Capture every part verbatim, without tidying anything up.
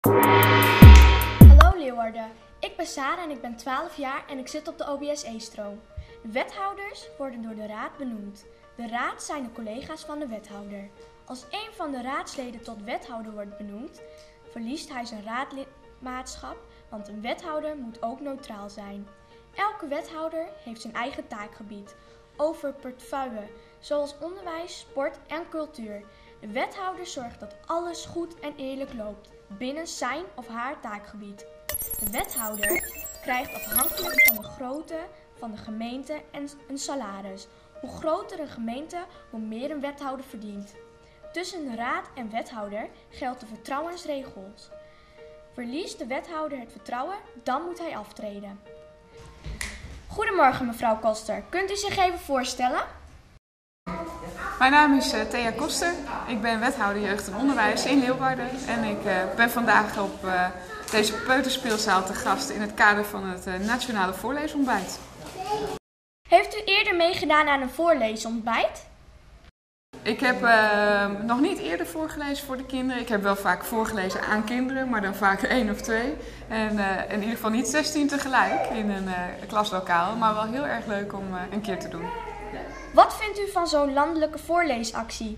Hallo Leeuwarden, ik ben Sarah en ik ben twaalf jaar en ik zit op de O B S E-stroom. De wethouders worden door de raad benoemd. De raad zijn de collega's van de wethouder. Als een van de raadsleden tot wethouder wordt benoemd, verliest hij zijn raadlidmaatschap, want een wethouder moet ook neutraal zijn. Elke wethouder heeft zijn eigen taakgebied over portefeuille, zoals onderwijs, sport en cultuur. De wethouder zorgt dat alles goed en eerlijk loopt binnen zijn of haar taakgebied. De wethouder krijgt afhankelijk van de grootte van de gemeente een salaris. Hoe groter een gemeente, hoe meer een wethouder verdient. Tussen de raad en wethouder gelden vertrouwensregels. Verliest de wethouder het vertrouwen, dan moet hij aftreden. Goedemorgen mevrouw Koster, kunt u zich even voorstellen? Mijn naam is uh, Thea Koster. Ik ben wethouder jeugd en onderwijs in Leeuwarden. En ik uh, ben vandaag op uh, deze peuterspeelzaal te gast in het kader van het uh, Nationale Voorleesontbijt. Heeft u eerder meegedaan aan een voorleesontbijt? Ik heb uh, nog niet eerder voorgelezen voor de kinderen. Ik heb wel vaak voorgelezen aan kinderen, maar dan vaak één of twee. En uh, in ieder geval niet zestien tegelijk in een uh, klaslokaal, maar wel heel erg leuk om uh, een keer te doen. Wat vindt u van zo'n landelijke voorleesactie?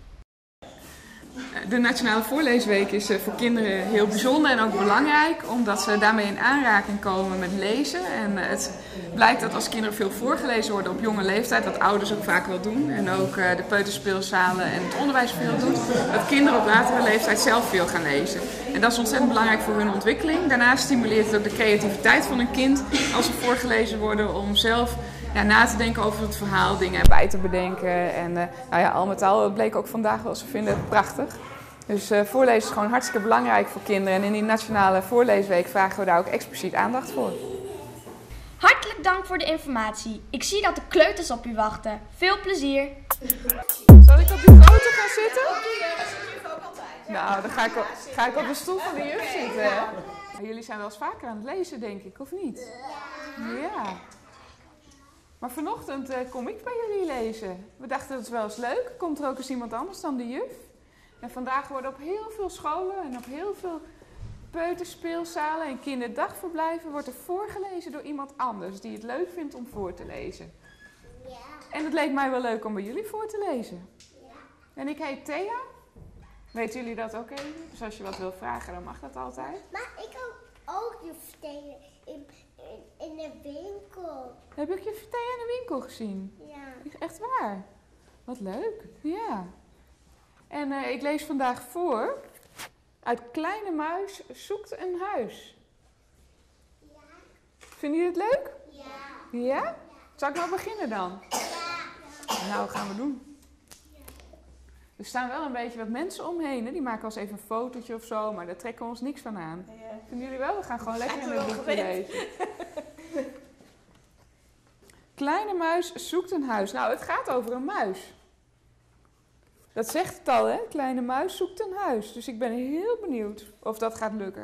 De Nationale Voorleesweek is voor kinderen heel bijzonder en ook belangrijk, omdat ze daarmee in aanraking komen met lezen. En het blijkt dat als kinderen veel voorgelezen worden op jonge leeftijd, wat ouders ook vaak wel doen, en ook de peuterspeelzalen en het onderwijs veel doen, dat kinderen op latere leeftijd zelf veel gaan lezen. En dat is ontzettend belangrijk voor hun ontwikkeling. Daarnaast stimuleert het ook de creativiteit van een kind als ze voorgelezen worden om zelf Ja, na te denken over het verhaal, dingen bij te bedenken. En uh, nou ja, al met al, het bleek ook vandaag wel, ze vinden het prachtig. Dus uh, voorlezen is gewoon hartstikke belangrijk voor kinderen. En in die Nationale Voorleesweek vragen we daar ook expliciet aandacht voor. Hartelijk dank voor de informatie. Ik zie dat de kleuters op u wachten. Veel plezier. Zal ik op die foto gaan zitten? Nou, dan ga ik, op, ga ik op de stoel van de juf zitten. Hè? Jullie zijn wel eens vaker aan het lezen, denk ik, of niet? Ja. Maar vanochtend uh, kom ik bij jullie lezen. We dachten dat is wel eens leuk. Komt er ook eens iemand anders dan de juf? En vandaag worden op heel veel scholen en op heel veel peuterspeelzalen en kinderdagverblijven wordt er voorgelezen door iemand anders die het leuk vindt om voor te lezen. Ja. En het leek mij wel leuk om bij jullie voor te lezen. Ja. En ik heet Thea. Weten jullie dat ook even? Dus als je wat wil vragen, dan mag dat altijd. Maar ik ook, ook juf Thea in, in, in de winkel. Heb ik juf Thea in de winkel gezien? Ja. Echt waar? Wat leuk. Ja. En uh, ik lees vandaag voor uit Kleine Muis zoekt een huis. Ja. Vinden jullie het leuk? Ja. Ja? Zal ik nou beginnen dan? Ja. Nou, gaan we doen. Er staan wel een beetje wat mensen omheen. Hè? Die maken wel eens even een fotootje of zo, maar daar trekken we ons niks van aan. Vinden jullie wel? We gaan gewoon lekker in het boekje lezen. Kleine Muis zoekt een huis. Nou, het gaat over een muis. Dat zegt het al, hè? Kleine Muis zoekt een huis. Dus ik ben heel benieuwd of dat gaat lukken.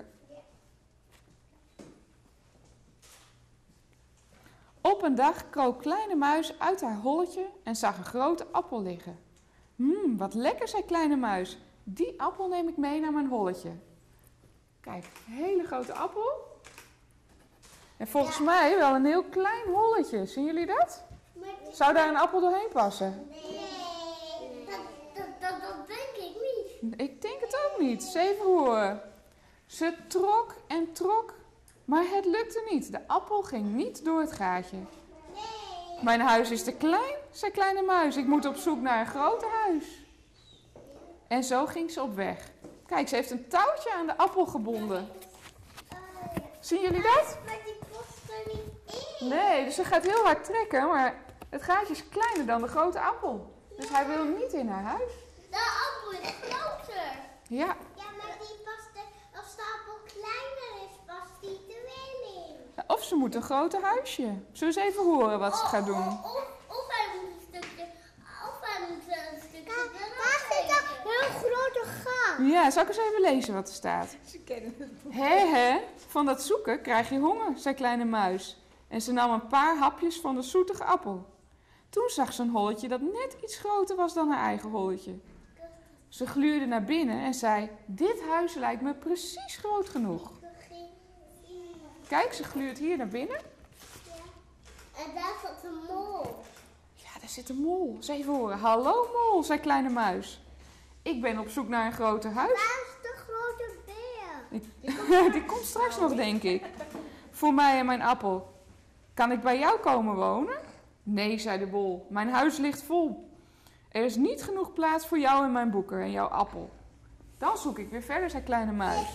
Op een dag kroop Kleine Muis uit haar holletje en zag een grote appel liggen. Mmm, wat lekker, zei Kleine Muis. Die appel neem ik mee naar mijn holletje. Kijk, een hele grote appel. En volgens mij wel een heel klein holletje. Zien jullie dat? Zou daar een appel doorheen passen? Nee, dat, dat, dat, dat denk ik niet. Ik denk het ook niet. Even horen. Ze trok en trok, maar het lukte niet. De appel ging niet door het gaatje. Nee. Mijn huis is te klein, zei Kleine Muis. Ik moet op zoek naar een groter huis. En zo ging ze op weg. Kijk, ze heeft een touwtje aan de appel gebonden. Zien jullie dat? Maar die past er niet in. Nee, dus ze gaat heel hard trekken, maar het gaatje is kleiner dan de grote appel. Dus hij wil niet in haar huis. De appel is groter. Ja. Ja, maar die past er, als de appel kleiner is, past die er wel in. Of ze moet een groter huisje. Zullen we eens even horen wat ze gaat doen? Of, of, of hij moet een stukje, of hij moet een stukje. Waar zit een heel grote gang? Ja, zal ik eens even lezen wat er staat? Ze kennen het. Hé, hé, van dat zoeken krijg je honger, zei Kleine Muis. En ze nam een paar hapjes van de zoetige appel. Toen zag ze een holletje dat net iets groter was dan haar eigen holletje. Ze gluurde naar binnen en zei, dit huis lijkt me precies groot genoeg. Kijk, ze gluurt hier naar binnen. En daar zit een mol. Ja, daar zit een mol. Eens even horen. Hallo mol, zei Kleine Muis. Ik ben op zoek naar een groter huis. Waar is de grote beer? Die, die komt straks nog, denk ik. Voor mij en mijn appel. Kan ik bij jou komen wonen? Nee, zei de bol. Mijn huis ligt vol. Er is niet genoeg plaats voor jou en mijn boeken en jouw appel. Dan zoek ik weer verder, zei Kleine Muis.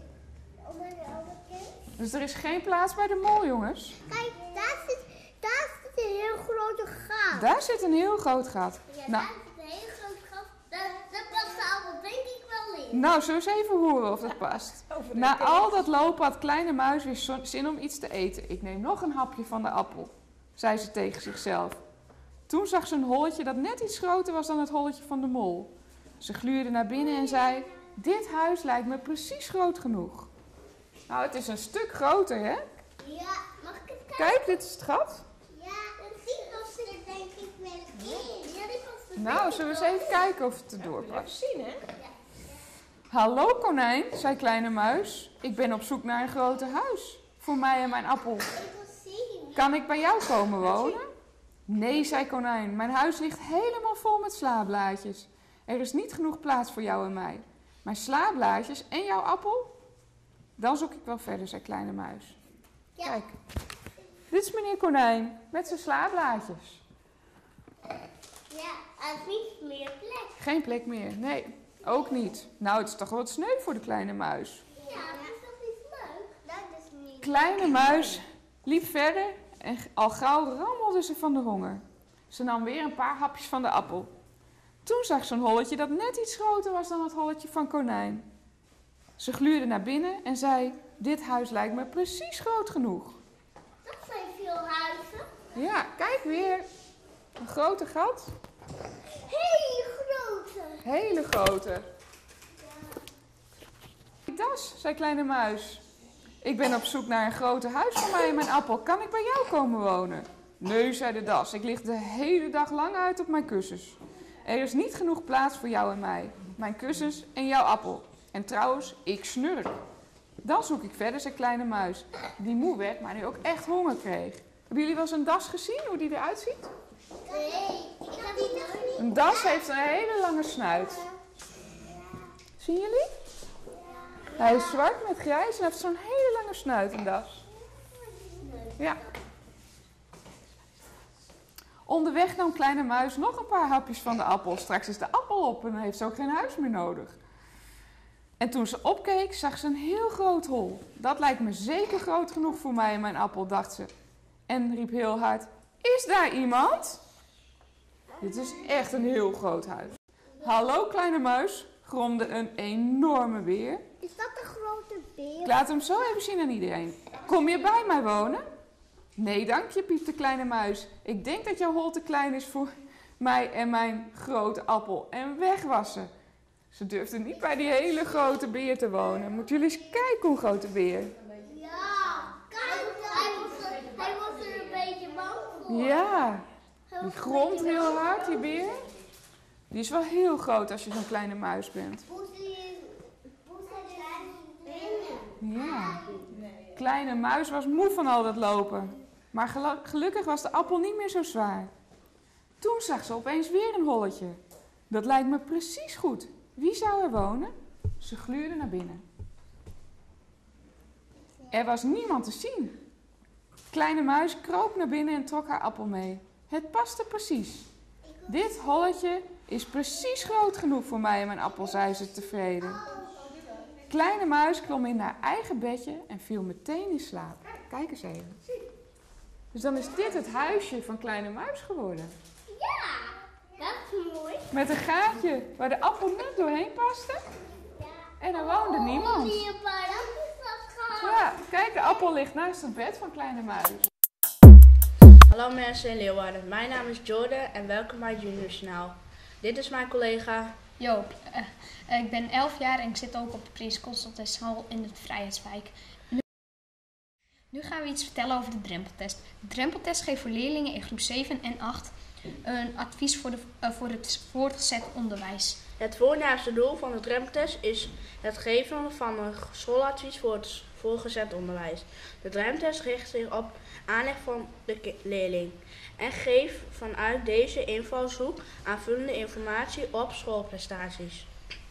Dus er is geen plaats bij de mol, jongens. Kijk, daar zit, daar zit een heel grote gat. Daar zit een heel groot gat. Ja, Nou, daar zit een heel groot gat. Daar, daar past de appel denk ik wel in. nou, zullen we eens even horen of dat past. Na al dat lopen had Kleine Muis weer zo- zin om iets te eten. Ik neem nog een hapje van de appel, zei ze tegen zichzelf. Toen zag ze een holletje dat net iets groter was dan het holletje van de mol. Ze gluurde naar binnen en zei, dit huis lijkt me precies groot genoeg. Nou, het is een stuk groter, hè? Ja, mag ik het kijken? Kijk, dit is het gat. Ja, en die past er denk ik wel in. Ja, die past er Nou, zullen we eens even kijken of het erdoor past. Zien, hè? Hallo konijn, zei Kleine Muis. Ik ben op zoek naar een groter huis. Voor mij en mijn appel. Ik wil zien. Kan ik bij jou komen wonen? Nee, zei Konijn. Mijn huis ligt helemaal vol met slaablaadjes. Er is niet genoeg plaats voor jou en mij. Mijn slaablaadjes en jouw appel? Dan zoek ik wel verder, zei Kleine Muis. Ja. Kijk, dit is meneer Konijn met zijn slaablaadjes. Ja, er is niet meer plek. Geen plek meer, nee, ook niet. Nou, het is toch wel wat sneu voor de Kleine Muis. Ja, maar is dat niet leuk? Dat is niet. Kleine Muis liep verder en al gauw rammelde ze van de honger. Ze nam weer een paar hapjes van de appel. Toen zag ze een holletje dat net iets groter was dan het holletje van Konijn. Ze gluurde naar binnen en zei, dit huis lijkt me precies groot genoeg. Dat zijn veel huizen. Ja, kijk weer. Een grote gat. Hele grote. Hele grote. Das, zei Kleine Muis. Ik ben op zoek naar een groter huis voor mij en mijn appel. Kan ik bij jou komen wonen? Nee, zei de das. Ik lig de hele dag lang uit op mijn kussens. Er is niet genoeg plaats voor jou en mij. Mijn kussens en jouw appel. En trouwens, ik snurk. Dan zoek ik verder, zei Kleine Muis. Die moe werd, maar nu ook echt honger kreeg. Hebben jullie wel eens een das gezien, hoe die eruit ziet? Nee, ik heb die nog niet. Een das heeft een hele lange snuit. Zien jullie? Hij is zwart met grijs en heeft zo'n hele lange snuit, een das. Ja. Onderweg nam Kleine Muis nog een paar hapjes van de appel. Straks is de appel op en dan heeft ze ook geen huis meer nodig. En toen ze opkeek, zag ze een heel groot hol. Dat lijkt me zeker groot genoeg voor mij en mijn appel, dacht ze. En riep heel hard, is daar iemand? Dit is echt een heel groot huis. Hallo Kleine Muis, gromde een enorme beer. Is dat een grote beer? Ik laat hem zo even zien aan iedereen. Kom je bij mij wonen? Nee, dank je, piepte Kleine Muis. Ik denk dat jouw hol te klein is voor mij en mijn grote appel. En weg was ze. Ze durfde niet bij die hele grote beer te wonen. Moeten jullie eens kijken hoe groot de beer. Ja, kijk, hij was, er, hij was er een beetje bang voor. Ja, Hij die was een gromt beetje heel bang hard, voor. die beer. Die is wel heel groot als je zo'n kleine muis bent. Poesie binnen. Ja. Kleine Muis was moe van al dat lopen. Maar gelu- gelukkig was de appel niet meer zo zwaar. Toen zag ze opeens weer een holletje. Dat lijkt me precies goed. Wie zou er wonen? Ze gluurde naar binnen. Er was niemand te zien. Kleine Muis kroop naar binnen en trok haar appel mee. Het paste precies. Dit holletje is precies groot genoeg voor mij en mijn appel, zei ze tevreden. Kleine Muis klom in haar eigen bedje en viel meteen in slaap. Kijk eens even. Dus dan is dit het huisje van Kleine Muis geworden. Ja, dat is mooi. Met een gaatje waar de appel net doorheen paste. En er woonde niemand. Die een paar lampjes had gehad. Ja, kijk, de appel ligt naast het bed van Kleine Muis. Hallo mensen in Leeuwarden, mijn naam is Jordan en welkom bij het Junior Journaal. Dit is mijn collega Joop, uh, uh, ik ben elf jaar en ik zit ook op de Prins Constantijnshal in de Vrijheidswijk. Nu, nu gaan we iets vertellen over de drempeltest. De drempeltest geeft voor leerlingen in groep zeven en acht een advies voor, de, uh, voor het voortgezet onderwijs. Het voornaamste doel van de drempeltest is het geven van een schooladvies voor het voortgezet onderwijs. De drempeltest richt zich op aanleg van de leerling en geeft vanuit deze invalshoek aanvullende informatie op schoolprestaties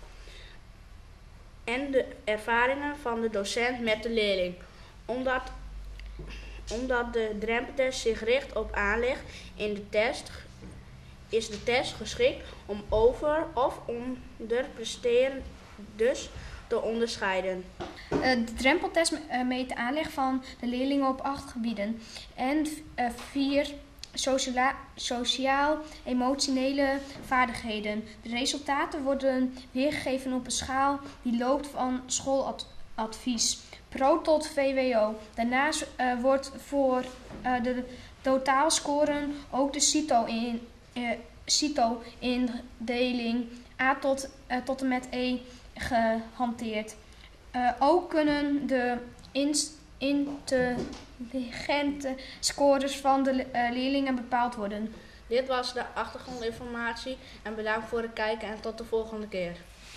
en de ervaringen van de docent met de leerling. Omdat, omdat de drempeltest zich richt op aanleg in de test, is de test geschikt om over- of onderpresteren dus te onderscheiden. Uh, de drempeltest uh, meet de aanleg van de leerlingen op acht gebieden en uh, vier sociala- sociaal-emotionele vaardigheden. De resultaten worden weergegeven op een schaal die loopt van schooladvies, pro tot V W O. Daarnaast uh, wordt voor uh, de totaalscoren ook de CITO in uh, CITO-indeling A tot, uh, tot en met E gehanteerd. Uh, ook kunnen de ins- intelligente scores van de uh, leerlingen bepaald worden. Dit was de achtergrondinformatie en bedankt voor het kijken en tot de volgende keer.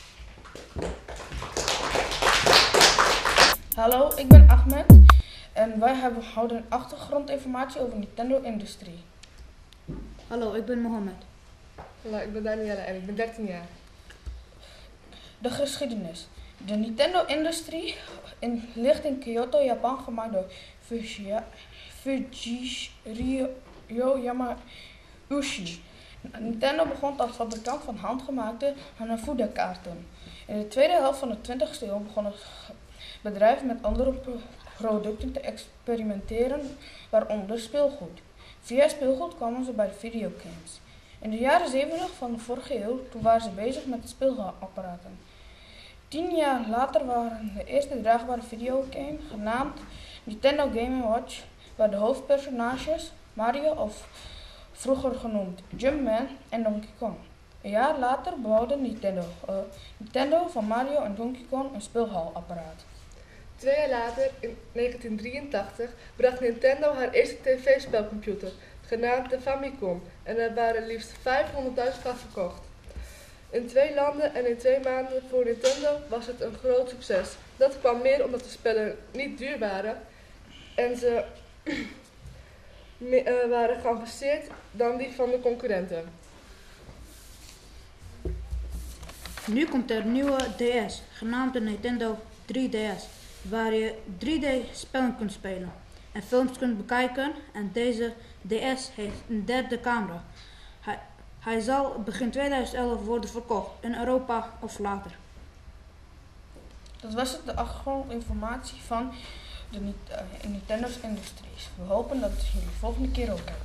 Hallo, ik ben Ahmed en wij hebben, houden achtergrondinformatie over Nintendo-industrie. Hallo, ik ben Mohammed. Hallo, ik ben Danielle en ik ben dertien jaar. De geschiedenis. De Nintendo-industrie in, ligt in Kyoto, Japan, gemaakt door Fujishiro Yamauchi. Nintendo begon als fabrikant van handgemaakte Hanafuda-kaarten. In de tweede helft van de twintigste eeuw begon het bedrijf met andere producten te experimenteren, waaronder speelgoed. Via speelgoed kwamen ze bij de videogames. In de jaren zeventig van de vorige eeuw toen waren ze bezig met speelapparaten. Tien jaar later waren de eerste draagbare videogame, genaamd Nintendo Game en Watch, waar de hoofdpersonages Mario of vroeger genoemd Jumpman en Donkey Kong. Een jaar later bouwde Nintendo, uh, Nintendo van Mario en Donkey Kong een speelhalapparaat. Twee jaar later, in negentien drieëntachtig, bracht Nintendo haar eerste tv-spelcomputer, genaamd de Famicom, en er waren liefst vijfhonderdduizend van verkocht. In twee landen en in twee maanden voor Nintendo was het een groot succes. Dat kwam meer omdat de spellen niet duur waren en ze uh, waren geavanceerd dan die van de concurrenten. Nu komt er een nieuwe D S, genaamd de Nintendo drie D S, waar je drie D-spellen kunt spelen en films kunt bekijken. En deze D S heeft een derde camera. Hij, hij zal begin tweeduizend elf worden verkocht in Europa of later. Dat was het, de achtergrondinformatie van de uh, Nintendo's Industries. We hopen dat jullie de volgende keer ook hebben.